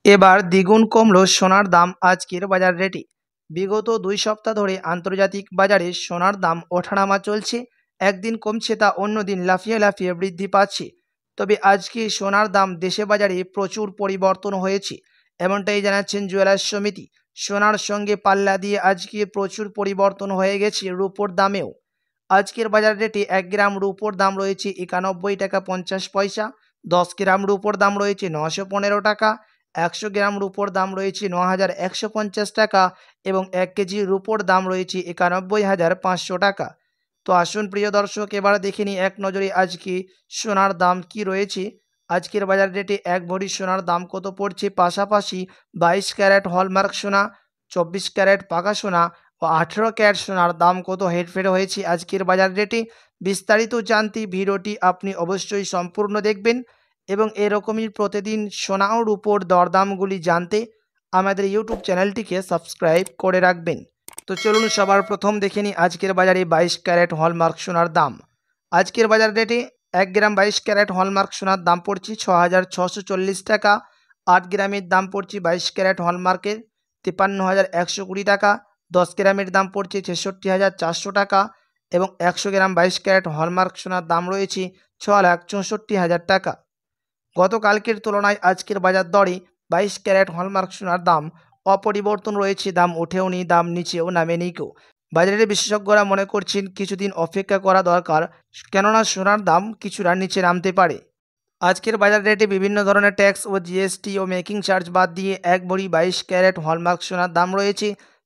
এবার দ্বিগুণ কমলো সোনার দাম আজকের বাজার রেটে। বিগত 2 সপ্তাহ ধরে আন্তর্জাতিক বাজারে সোনার দাম ওঠানামা চলছে। একদিন কমছে তা অন্যদিন লাফিয়ে লাফিয়ে বৃদ্ধি পাচ্ছে। তবে আজকে সোনার দাম দেশে বাজারে প্রচুর পরিবর্তন হয়েছে, এমনটাই জানাচ্ছেন জুয়েলার্স সমিতি। সোনার সঙ্গে পাল্লা দিয়ে আজকে প্রচুর পরিবর্তন হয়ে গেছে রূপোর দামেও। আজকের বাজার রেটে 1 গ্রাম রূপোর দাম রয়েছে 91 টাকা 50 পয়সা, 10 গ্রাম রূপোর দাম রয়েছে 915 টাকা, 100 গ্রাম রূপোর দাম রয়েছে 9150 টাকা এবং 1 কেজি রূপোর দাম রয়েছে 91,500 টাকা। তো আসুন প্রিয় দর্শক, এবার দেখে নিই এক নজরে আজকে সোনার দাম কি রয়েছে। আজকের বাজার রেটে 1 ভরি সোনার দাম কত পড়ছে, পাশাপাশি 22 ক্যারেট হলমার্ক সোনা, 24 ক্যারেট পাকা সোনা ও 18 ক্যারেট সোনার দাম কত হেরফের হয়েছে আজকের বাজার রেটে। বিস্তারিত জানতে ভিডিওটি আপনি অবশ্যই সম্পূর্ণ দেখবেন এবং এরকমই প্রতিদিন সোনা ও রূপোর দরদামগুলি জানতে আমাদের ইউটিউব চ্যানেলটিকে সাবস্ক্রাইব করে রাখবেন। তো চলুন সবার প্রথম দেখে নিই আজকের বাজারে 22 ক্যারেট হলমার্ক সোনার দাম। আজকের বাজার রেটে 1 গ্রাম 22 ক্যারেট হলমার্ক সোনার দাম পড়ছে 6,640 টাকা। 8 গ্রামের দাম পড়ছে 22 ক্যারেট হলমার্কের 53,120 টাকা। 10 গ্রামের দাম পড়ছে 66,400 টাকা এবং 100 গ্রাম 22 ক্যারেট হলমার্ক সোনার দাম রয়েছে 6,64,000 টাকা। গতকালকের তুলনায় আজকের বাজার দরে 22 ক্যারেট হলমার্ক সোনার দাম অপরিবর্তন রয়েছে, দাম ওঠেও নি, দাম নিচেও নামেনি কেউ। বাজারের বিশেষজ্ঞরা মনে করছেন কিছুদিন অপেক্ষা করা দরকার, কেননা সোনার দাম কিছুটা নিচে নামতে পারে। আজকের বাজার রেটে বিভিন্ন ধরনের ট্যাক্স ও জিএসটি ও মেকিং চার্জ বাদ দিয়ে 1 ভরি 22 ক্যারেট হলমার্ক সোনার দাম রয়েছে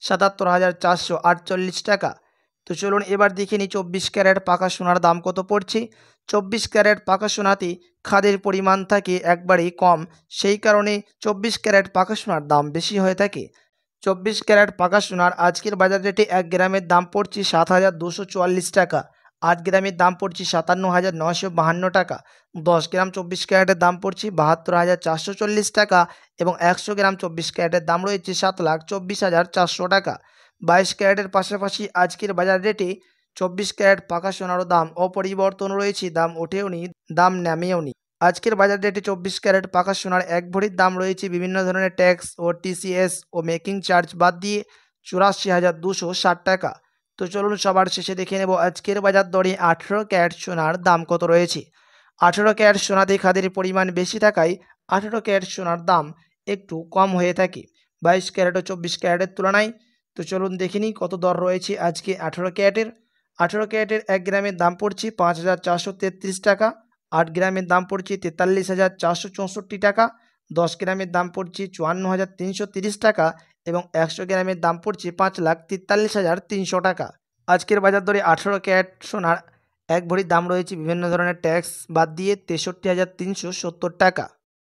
77,448 টাকা। তো চলুন এবার দেখে নিই 24 ক্যারেট পাকা সোনার দাম কত পড়ছে। 24 ক্যারেট পাকা সোনাতে খাদের পরিমাণ থাকে একবারেই কম, সেই কারণে 24 ক্যারেট পাকা সোনার দাম বেশি হয়ে থাকে। 24 ক্যারেট পাকা সোনার আজকের বাজার রেটে 1 গ্রামের দাম পড়ছে 7,244 টাকা। 8 গ্রামের দাম পড়ছে 57,952 টাকা। 10 গ্রাম 24 ক্যারেটের দাম পড়ছে 72,440 টাকা এবং 100 গ্রাম 24 ক্যারেটের দাম রয়েছে 7,24,400 টাকা। 22 ক্যারেটের পাশাপাশি আজকের বাজার রেটে 24 ক্যারেট পাকা সোনারও দাম অপরিবর্তন রয়েছে, দাম ওঠেও নি, দাম নামেও নি। আজকের বাজার রেটে 24 ক্যারেট পাকা সোনার 1 ভরির দাম রয়েছে বিভিন্ন ধরনের ট্যাক্স ও টিসিএস ও মেকিং চার্জ বাদ দিয়ে 84,260 টাকা। তো চলুন সবার শেষে দেখে নেব আজকের বাজার দরে 18 ক্যারেট সোনার দাম কত রয়েছে। 18 ক্যারেট সোনাতে খাদের পরিমাণ বেশি থাকায় 18 ক্যারেট সোনার দাম একটু কম হয়ে থাকে 22 ক্যারেট ও 24 ক্যারেটের তুলনায়। তো চলুন দেখে নিই কত দর রয়েছে আজকে 18 ক্যারেটের। 18 ক্যারেটের 1 গ্রামের দাম পড়ছে 5,433 টাকা। 8 গ্রামের দাম পড়ছে 43,464 টাকা। 10 গ্রামের দাম পড়ছে 54,330 টাকা এবং 100 গ্রামের দাম পড়ছে 5,43,300 টাকা। আজকের বাজার দরে 18 ক্যারেট সোনার 1 ভরির দাম রয়েছে বিভিন্ন ধরনের ট্যাক্স বাদ দিয়ে 63,370 টাকা।